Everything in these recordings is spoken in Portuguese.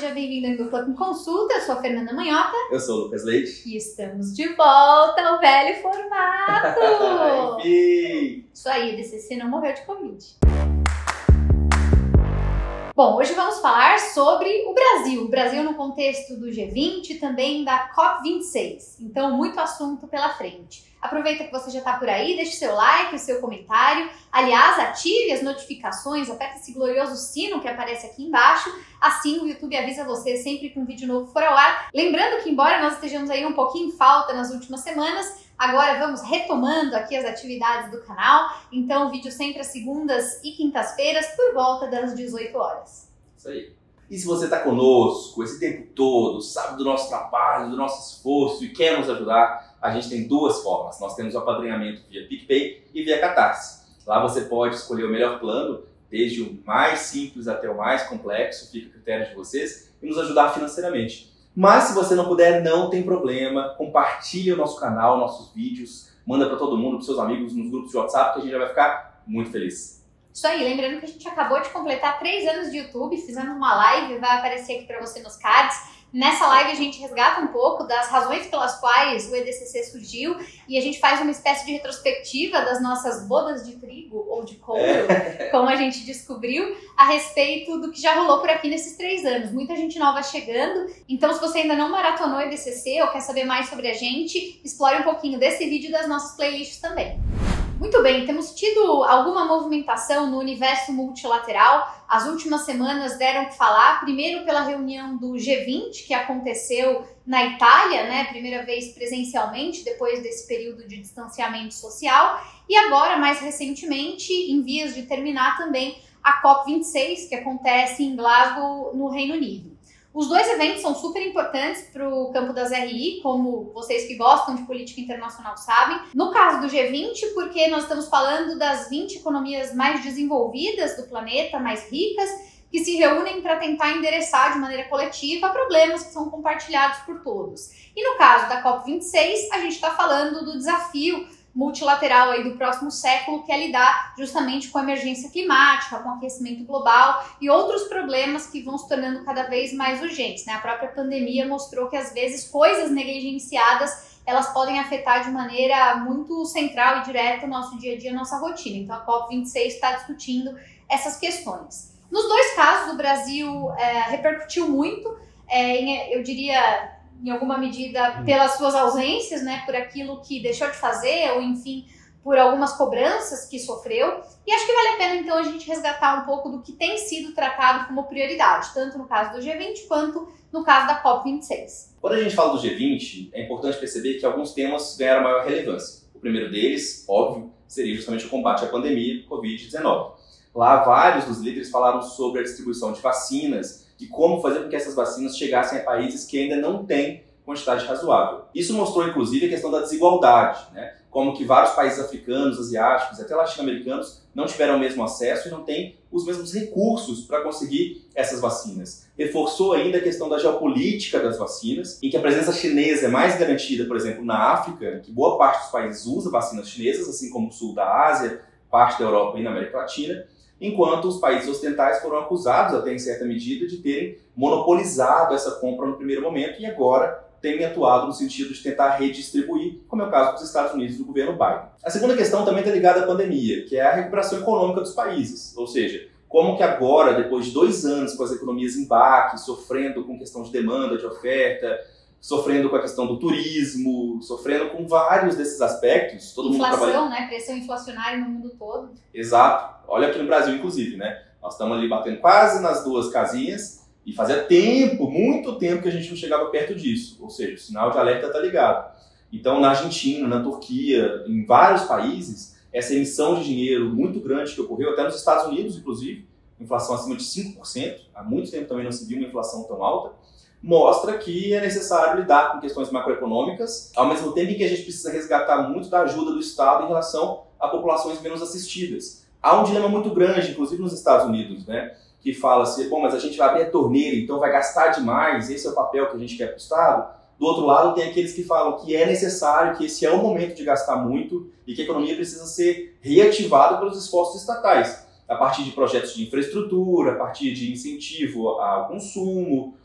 seja bem-vindo ao Dupla com Consulta. Eu sou a Fernanda Manhota. Eu sou o Lucas Leite. E estamos de volta ao velho formato. Enfim. Isso aí, a DCC não morreu de Covid. Bom, hoje vamos falar sobre o Brasil. O Brasil no contexto do G20 e também da COP26. Então, muito assunto pela frente. Aproveita que você já está por aí, deixe seu like, o seu comentário. Aliás, ative as notificações, aperte esse glorioso sino que aparece aqui embaixo. Assim o YouTube avisa você sempre que um vídeo novo for ao ar. Lembrando que, embora nós estejamos aí um pouquinho em falta nas últimas semanas, agora vamos retomando aqui as atividades do canal. Então, vídeo sempre às segundas e quintas-feiras, por volta das 18 horas. Isso aí. E se você está conosco esse tempo todo, sabe do nosso trabalho, do nosso esforço e quer nos ajudar, a gente tem duas formas. Nós temos o apadrinhamento via PicPay e via Catarse. Lá você pode escolher o melhor plano, desde o mais simples até o mais complexo, fica a critério de vocês, e nos ajudar financeiramente. Mas se você não puder, não tem problema, compartilhe o nosso canal, nossos vídeos, manda para todo mundo, para seus amigos, nos grupos de WhatsApp, que a gente já vai ficar muito feliz. Isso aí, lembrando que a gente acabou de completar 3 anos de YouTube, fizemos uma live, vai aparecer aqui para você nos cards. Nessa live a gente resgata um pouco das razões pelas quais o EDCC surgiu e a gente faz uma espécie de retrospectiva das nossas bodas de trigo ou de couro, como a gente descobriu, a respeito do que já rolou por aqui nesses 3 anos. Muita gente nova chegando, então se você ainda não maratonou o EDCC ou quer saber mais sobre a gente, explore um pouquinho desse vídeo e das nossas playlists também. Muito bem, temos tido alguma movimentação no universo multilateral. As últimas semanas deram o que falar, primeiro pela reunião do G20, que aconteceu na Itália, né, primeira vez presencialmente, depois desse período de distanciamento social, e agora, mais recentemente, em vias de terminar também, a COP26, que acontece em Glasgow, no Reino Unido. Os dois eventos são super importantes para o campo das RI, como vocês que gostam de política internacional sabem. No caso do G20, porque nós estamos falando das 20 economias mais desenvolvidas do planeta, mais ricas, que se reúnem para tentar endereçar de maneira coletiva problemas que são compartilhados por todos. E no caso da COP26, a gente está falando do desafio multilateral aí do próximo século, que é lidar justamente com a emergência climática, com o aquecimento global e outros problemas que vão se tornando cada vez mais urgentes, né? A própria pandemia mostrou que às vezes coisas negligenciadas elas podem afetar de maneira muito central e direta o nosso dia a dia, a nossa rotina. Então a COP26 está discutindo essas questões. Nos dois casos o Brasil repercutiu muito, eu diria em alguma medida pelas suas ausências, né, por aquilo que deixou de fazer, ou enfim, por algumas cobranças que sofreu. E acho que vale a pena, então, a gente resgatar um pouco do que tem sido tratado como prioridade, tanto no caso do G20 quanto no caso da COP26. Quando a gente fala do G20, é importante perceber que alguns temas ganharam maior relevância. O primeiro deles, óbvio, seria justamente o combate à pandemia do Covid-19. Lá, vários dos líderes falaram sobre a distribuição de vacinas e como fazer com que essas vacinas chegassem a países que ainda não têm quantidade razoável. Isso mostrou, inclusive, a questão da desigualdade, né? Como que vários países africanos, asiáticos, até latino-americanos não tiveram o mesmo acesso e não têm os mesmos recursos para conseguir essas vacinas. Reforçou ainda a questão da geopolítica das vacinas, em que a presença chinesa é mais garantida, por exemplo, na África, que boa parte dos países usa vacinas chinesas, assim como o sul da Ásia, parte da Europa e na América Latina, enquanto os países ocidentais foram acusados, até em certa medida, de terem monopolizado essa compra no primeiro momento e agora têm atuado no sentido de tentar redistribuir, como é o caso dos Estados Unidos do governo Biden. A segunda questão também está ligada à pandemia, que é a recuperação econômica dos países, ou seja, como que agora, depois de 2 anos com as economias em baque, sofrendo com questão de demanda, de oferta, sofrendo com a questão do turismo, sofrendo com vários desses aspectos. Todo Inflação, mundo trabalha... né? Pressão inflacionária no mundo todo. Exato. Olha aqui no Brasil, inclusive, né? Nós estamos ali batendo quase nas 2 casinhas e fazia tempo, muito tempo que a gente não chegava perto disso. Ou seja, o sinal de alerta está ligado. Então, na Argentina, na Turquia, em vários países, essa emissão de dinheiro muito grande que ocorreu, até nos Estados Unidos, inclusive, inflação acima de 5%, há muito tempo também não se viu uma inflação tão alta, mostra que é necessário lidar com questões macroeconômicas, ao mesmo tempo em que a gente precisa resgatar muito da ajuda do Estado em relação a populações menos assistidas. Há um dilema muito grande, inclusive nos Estados Unidos, né, que fala assim, bom, mas a gente vai abrir a torneira, então vai gastar demais, esse é o papel que a gente quer para o Estado. Do outro lado, tem aqueles que falam que é necessário, que esse é o momento de gastar muito e que a economia precisa ser reativada pelos esforços estatais, a partir de projetos de infraestrutura, a partir de incentivo ao consumo,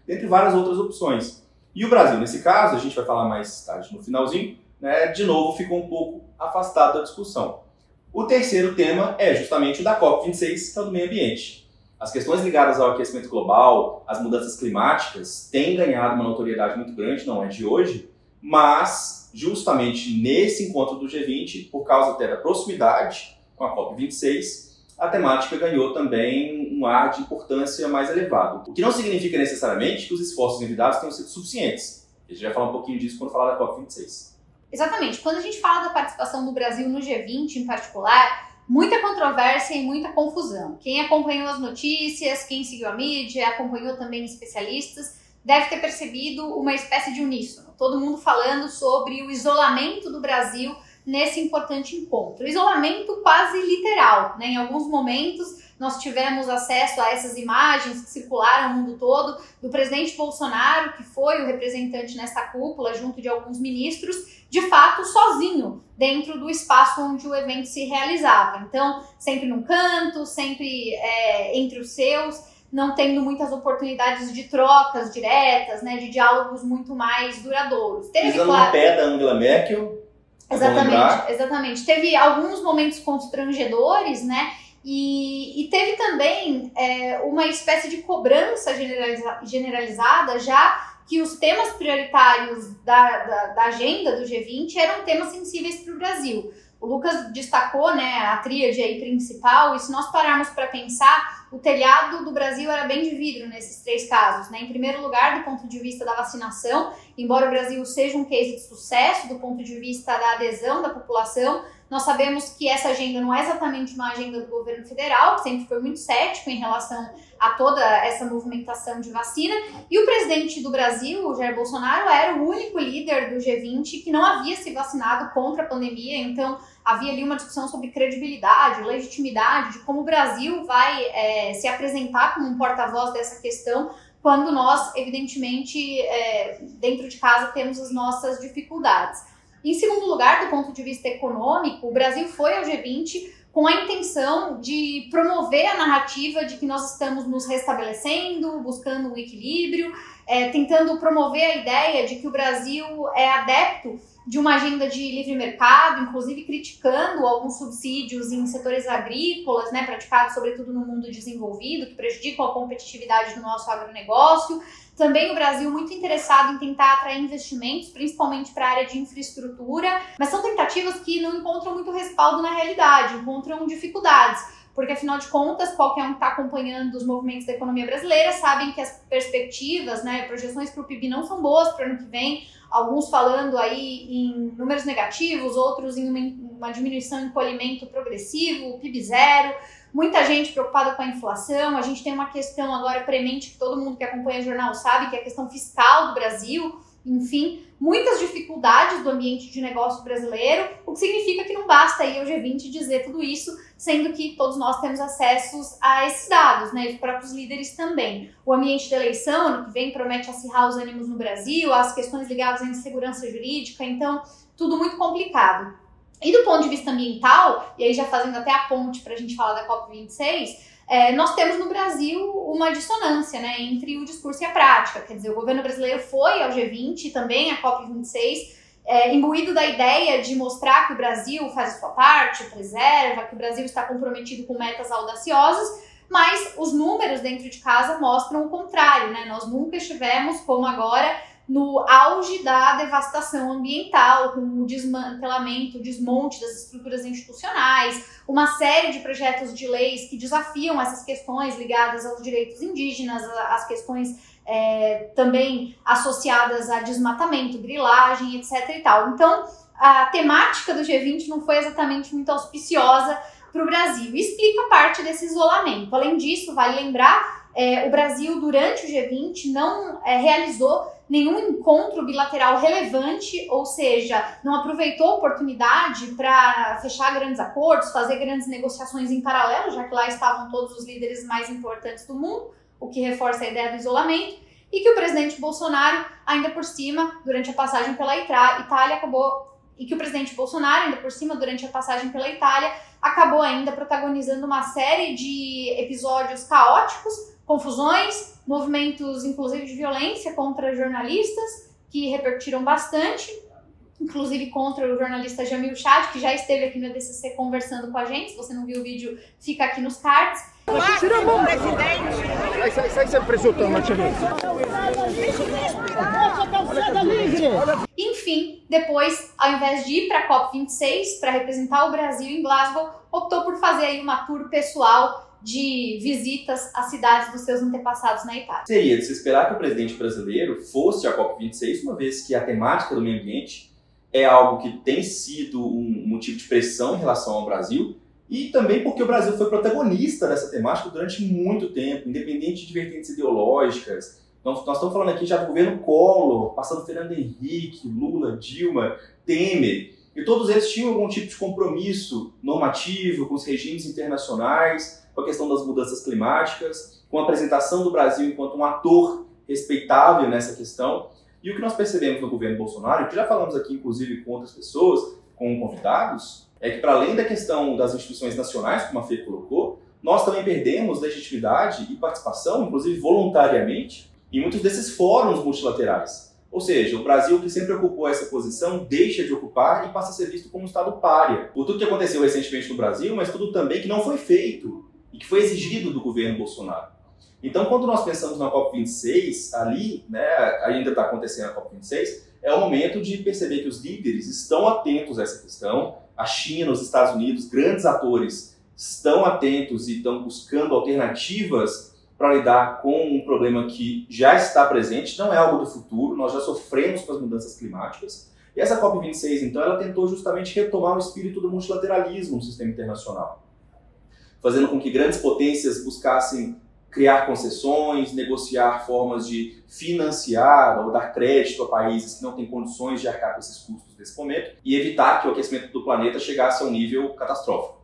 dentre várias outras opções. E o Brasil, nesse caso, a gente vai falar mais tarde no finalzinho, né, de novo ficou um pouco afastado da discussão. O terceiro tema é justamente o da COP26, que é o do meio ambiente. As questões ligadas ao aquecimento global, às mudanças climáticas, têm ganhado uma notoriedade muito grande, não é de hoje, mas justamente nesse encontro do G20, por causa até da proximidade com a COP26, a temática ganhou também um ar de importância mais elevado. O que não significa necessariamente que os esforços envidados tenham sido suficientes. A gente vai falar um pouquinho disso quando falar da COP26. Exatamente. Quando a gente fala da participação do Brasil no G20 em particular, muita controvérsia e muita confusão. Quem acompanhou as notícias, quem seguiu a mídia, acompanhou também especialistas, deve ter percebido uma espécie de uníssono. Todo mundo falando sobre o isolamento do Brasil nesse importante encontro. Isolamento quase literal, né? Em alguns momentos nós tivemos acesso a essas imagens que circularam o mundo todo do presidente Bolsonaro, que foi o representante nessa cúpula, junto de alguns ministros, de fato sozinho, dentro do espaço onde o evento se realizava. Então, sempre num canto, sempre entre os seus, não tendo muitas oportunidades de trocas diretas, né, de diálogos muito mais duradouros. Pisando no pé da Angela Merkel. Exatamente. Teve alguns momentos constrangedores, né? E teve também uma espécie de cobrança generalizada, já que os temas prioritários da agenda do G20 eram temas sensíveis para o Brasil. O Lucas destacou, né, a tríade aí principal, e se nós pararmos para pensar, o telhado do Brasil era bem de vidro nesses três casos, né? Em primeiro lugar, do ponto de vista da vacinação, embora o Brasil seja um case de sucesso do ponto de vista da adesão da população, nós sabemos que essa agenda não é exatamente uma agenda do governo federal, que sempre foi muito cético em relação a toda essa movimentação de vacina, e o presidente do Brasil, o Jair Bolsonaro, era o único líder do G20 que não havia se vacinado contra a pandemia, então havia ali uma discussão sobre credibilidade, legitimidade, de como o Brasil vai se apresentar como um porta-voz dessa questão, quando nós, evidentemente, dentro de casa temos as nossas dificuldades. Em segundo lugar, do ponto de vista econômico, o Brasil foi ao G20 com a intenção de promover a narrativa de que nós estamos nos restabelecendo, buscando um equilíbrio, tentando promover a ideia de que o Brasil é adepto de uma agenda de livre mercado, inclusive criticando alguns subsídios em setores agrícolas, né, praticados sobretudo no mundo desenvolvido, que prejudicam a competitividade do nosso agronegócio. Também o Brasil muito interessado em tentar atrair investimentos, principalmente para a área de infraestrutura, mas são tentativas que não encontram muito respaldo na realidade, encontram dificuldades, porque afinal de contas, qualquer um que está acompanhando os movimentos da economia brasileira sabem que as perspectivas, né, projeções para o PIB não são boas para o ano que vem, alguns falando aí em números negativos, outros em uma diminuição em encolhimento progressivo, PIB zero, muita gente preocupada com a inflação. A gente tem uma questão agora premente que todo mundo que acompanha o jornal sabe, que é a questão fiscal do Brasil. Enfim, muitas dificuldades do ambiente de negócio brasileiro, o que significa que não basta aí ao G20 dizer tudo isso, sendo que todos nós temos acessos a esses dados, né, e os próprios líderes também. O ambiente da eleição, ano que vem, promete acirrar os ânimos no Brasil, as questões ligadas à insegurança jurídica, então tudo muito complicado. E do ponto de vista ambiental, e aí já fazendo até a ponte para a gente falar da COP26, nós temos no Brasil uma dissonância, né, entre o discurso e a prática. Quer dizer, o governo brasileiro foi ao G20 e também à COP26, imbuído da ideia de mostrar que o Brasil faz a sua parte, preserva, que o Brasil está comprometido com metas audaciosas, mas os números dentro de casa mostram o contrário, né? Nós nunca estivemos como agora no auge da devastação ambiental, com o desmantelamento, o desmonte das estruturas institucionais, uma série de projetos de leis que desafiam essas questões ligadas aos direitos indígenas, às questões também associadas a desmatamento, grilagem, etc. e tal. Então, a temática do G20 não foi exatamente muito auspiciosa para o Brasil. Explica parte desse isolamento. Além disso, vale lembrar, o Brasil, durante o G20, não realizou nenhum encontro bilateral relevante, ou seja, não aproveitou a oportunidade para fechar grandes acordos, fazer grandes negociações em paralelo, já que lá estavam todos os líderes mais importantes do mundo, o que reforça a ideia do isolamento, e que o presidente Bolsonaro, ainda por cima, durante a passagem pela Itália, acabou ainda protagonizando uma série de episódios caóticos, confusões, movimentos inclusive de violência contra jornalistas, que repercutiram bastante, inclusive contra o jornalista Jamil Chad, que já esteve aqui no EDCC conversando com a gente. Se você não viu o vídeo, fica aqui nos cards. Enfim, depois, ao invés de ir para a COP26, para representar o Brasil em Glasgow, optou por fazer aí uma tour pessoal de visitas às cidades dos seus antepassados na Itália. Seria de se esperar que o presidente brasileiro fosse à COP26, uma vez que a temática do meio ambiente é algo que tem sido um motivo de pressão em relação ao Brasil, e também porque o Brasil foi protagonista dessa temática durante muito tempo, independente de vertentes ideológicas. Nós estamos falando aqui já do governo Collor, passando Fernando Henrique, Lula, Dilma, Temer, e todos eles tinham algum tipo de compromisso normativo com os regimes internacionais, com a questão das mudanças climáticas, com a apresentação do Brasil enquanto um ator respeitável nessa questão. E o que nós percebemos no governo Bolsonaro, que já falamos aqui inclusive com outras pessoas, com convidados, é que para além da questão das instituições nacionais, como a Fê colocou, nós também perdemos legitimidade e participação, inclusive voluntariamente, em muitos desses fóruns multilaterais. Ou seja, o Brasil, que sempre ocupou essa posição, deixa de ocupar e passa a ser visto como um Estado pária. Por tudo que aconteceu recentemente no Brasil, mas tudo também que não foi feito e que foi exigido do governo Bolsonaro. Então, quando nós pensamos na COP26, ali, né, ainda está acontecendo a COP26, é o momento de perceber que os líderes estão atentos a essa questão. A China, os Estados Unidos, grandes atores, estão atentos e estão buscando alternativas para lidar com um problema que já está presente, não é algo do futuro, nós já sofremos com as mudanças climáticas. E essa COP26, então, ela tentou justamente retomar o espírito do multilateralismo no sistema internacional, fazendo com que grandes potências buscassem criar concessões, negociar formas de financiar ou dar crédito a países que não têm condições de arcar com esses custos nesse momento e evitar que o aquecimento do planeta chegasse a um nível catastrófico.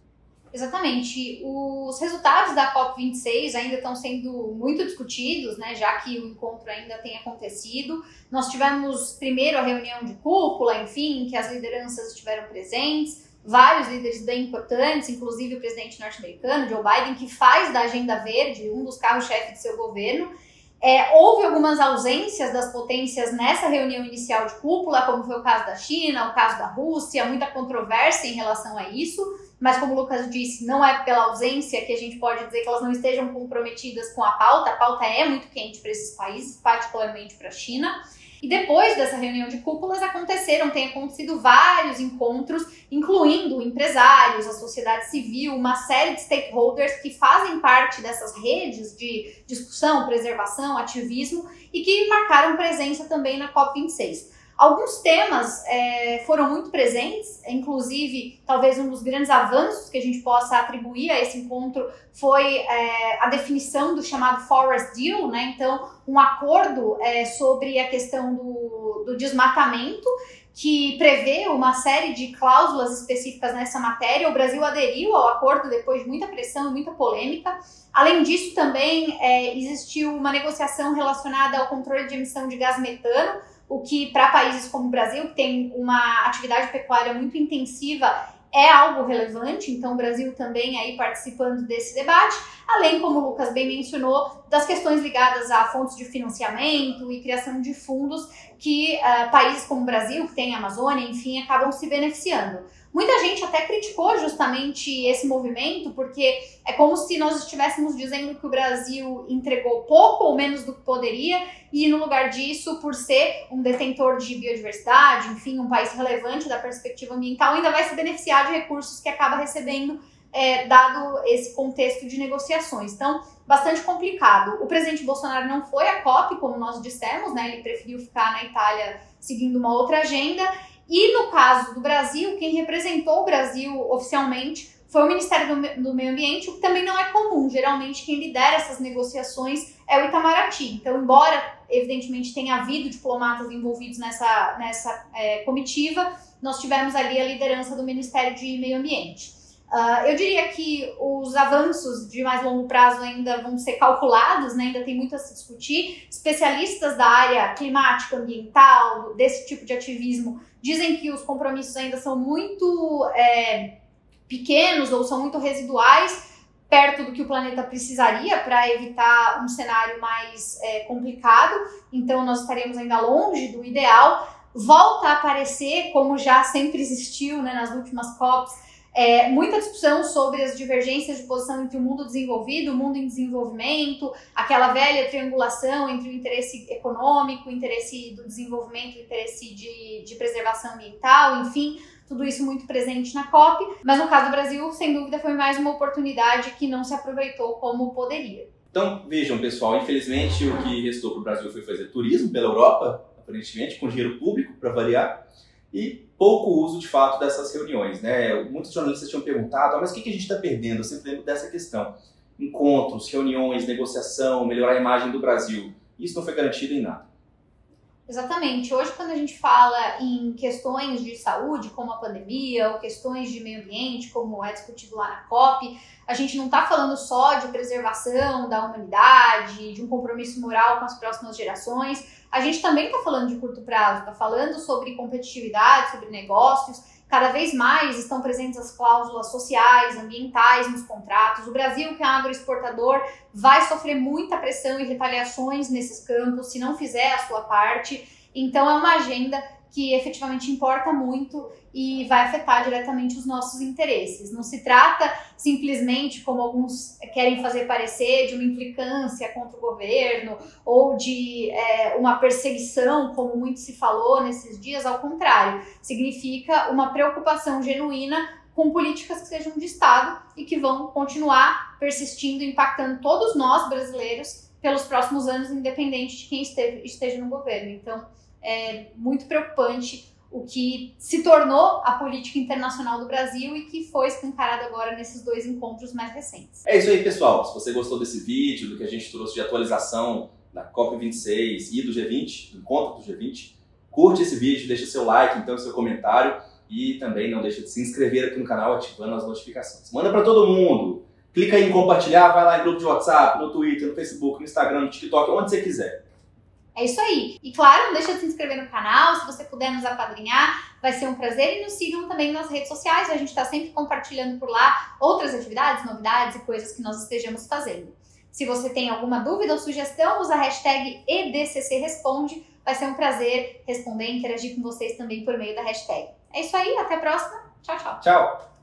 Exatamente. Os resultados da COP26 ainda estão sendo muito discutidos, né, já que o encontro ainda tem acontecido. Nós tivemos primeiro a reunião de cúpula, enfim, em que as lideranças estiveram presentes, vários líderes bem importantes, inclusive o presidente norte-americano, Joe Biden, que faz da Agenda Verde um dos carros-chefes de seu governo. Houve algumas ausências das potências nessa reunião inicial de cúpula, como foi o caso da China, o caso da Rússia, muita controvérsia em relação a isso, mas como o Lucas disse, não é pela ausência que a gente pode dizer que elas não estejam comprometidas com a pauta é muito quente para esses países, particularmente para a China. E depois dessa reunião de cúpulas tem acontecido vários encontros, incluindo empresários, a sociedade civil, uma série de stakeholders que fazem parte dessas redes de discussão, preservação, ativismo e que marcaram presença também na COP26. Alguns temas foram muito presentes, inclusive talvez um dos grandes avanços que a gente possa atribuir a esse encontro foi a definição do chamado Forest Deal, né? Então um acordo sobre a questão do desmatamento, que prevê uma série de cláusulas específicas nessa matéria. O Brasil aderiu ao acordo depois de muita pressão e muita polêmica. Além disso, também existiu uma negociação relacionada ao controle de emissão de gás metano, o que para países como o Brasil, que tem uma atividade pecuária muito intensiva, é algo relevante. Então o Brasil também aí participando desse debate, além, como o Lucas bem mencionou, das questões ligadas a fontes de financiamento e criação de fundos que países como o Brasil, que tem a Amazônia, enfim, acabam se beneficiando. Muita gente até criticou justamente esse movimento, porque é como se nós estivéssemos dizendo que o Brasil entregou pouco ou menos do que poderia, e no lugar disso, por ser um detentor de biodiversidade, enfim, um país relevante da perspectiva ambiental, ainda vai se beneficiar de recursos que acaba recebendo, dado esse contexto de negociações. Então, bastante complicado. O presidente Bolsonaro não foi à COP, como nós dissemos, né? Ele preferiu ficar na Itália seguindo uma outra agenda. E no caso do Brasil, quem representou o Brasil oficialmente foi o Ministério do Meio Ambiente, o que também não é comum. Geralmente quem lidera essas negociações é o Itamaraty. Então, embora evidentemente tenha havido diplomatas envolvidos nessa comitiva, nós tivemos ali a liderança do Ministério de Meio Ambiente. Eu diria que os avanços de mais longo prazo ainda vão ser calculados, né? Ainda tem muito a se discutir. Especialistas da área climática, ambiental, desse tipo de ativismo, dizem que os compromissos ainda são muito pequenos ou são muito residuais, perto do que o planeta precisaria para evitar um cenário mais complicado, então nós estaremos ainda longe do ideal. Volta a aparecer, como já sempre existiu, né, nas últimas COPs, muita discussão sobre as divergências de posição entre o mundo desenvolvido e o mundo em desenvolvimento, aquela velha triangulação entre o interesse econômico, o interesse do desenvolvimento, o interesse de preservação ambiental, enfim, tudo isso muito presente na COP, mas no caso do Brasil, sem dúvida, foi mais uma oportunidade que não se aproveitou como poderia. Então, vejam, pessoal, infelizmente o que restou para o Brasil foi fazer turismo pela Europa, aparentemente, com dinheiro público, para variar, e pouco uso, de fato, dessas reuniões, né? Muitos jornalistas tinham perguntado, mas o que a gente está perdendo? Eu sempre lembro dessa questão. Encontros, reuniões, negociação, melhorar a imagem do Brasil. Isso não foi garantido em nada. Exatamente. Hoje, quando a gente fala em questões de saúde, como a pandemia, ou questões de meio ambiente, como é discutido lá na COP, a gente não está falando só de preservação da humanidade, de um compromisso moral com as próximas gerações. A gente também está falando de curto prazo, está falando sobre competitividade, sobre negócios. Cada vez mais estão presentes as cláusulas sociais, ambientais nos contratos. O Brasil, que é um agroexportador, vai sofrer muita pressão e retaliações nesses campos se não fizer a sua parte. Então é uma agenda que efetivamente importa muito e vai afetar diretamente os nossos interesses. Não se trata simplesmente, como alguns querem fazer parecer, de uma implicância contra o governo ou de uma perseguição, como muito se falou nesses dias. Ao contrário, significa uma preocupação genuína com políticas que sejam de Estado e que vão continuar persistindo, impactando todos nós brasileiros pelos próximos anos, independente de quem esteja no governo. Então, é muito preocupante o que se tornou a política internacional do Brasil e que foi escancarado agora nesses 2 encontros mais recentes. É isso aí, pessoal. Se você gostou desse vídeo, do que a gente trouxe de atualização da COP26 e do G20, do encontro do G20, curte esse vídeo, deixa seu like, então, seu comentário e também não deixa de se inscrever aqui no canal ativando as notificações. Manda para todo mundo. Clica aí em compartilhar, vai lá em grupo de WhatsApp, no Twitter, no Facebook, no Instagram, no TikTok, onde você quiser. É isso aí. E claro, não deixa de se inscrever no canal, se você puder nos apadrinhar, vai ser um prazer. E nos sigam também nas redes sociais, a gente está sempre compartilhando por lá outras atividades, novidades e coisas que nós estejamos fazendo. Se você tem alguma dúvida ou sugestão, usa a hashtag EDCCResponde, vai ser um prazer responder e interagir com vocês também por meio da hashtag. É isso aí, até a próxima. Tchau, tchau. Tchau.